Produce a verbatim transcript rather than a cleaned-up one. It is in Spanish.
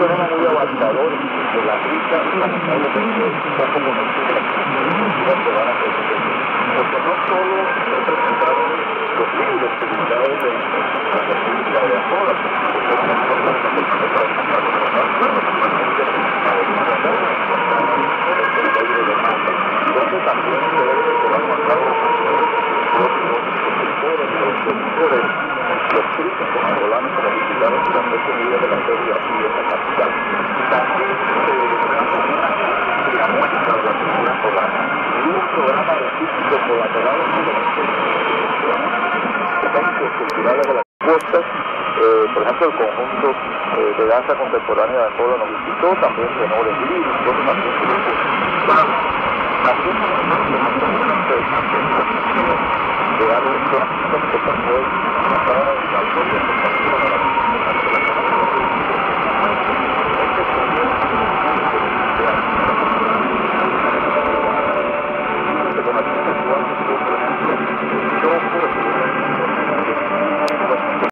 programa muy abarcador de la rica y lamentablemente poco conocida que van a presentar. Porque no solo representaron los libros publicados en la República de Angola, donde también se debe de llevar a cabo los escritores, los escritores, los críticos angolanos que visitaron durante este día de la feria aquí en la capital. También se de la muestra de la cultura angolana y un programa artístico colateral con los centros culturales de las puestas. Eh, por ejemplo, el conjunto eh, de danza contemporánea de Angola nos visitó, también tenores líricos, también grupos musicales, también de algo que se puede pasar al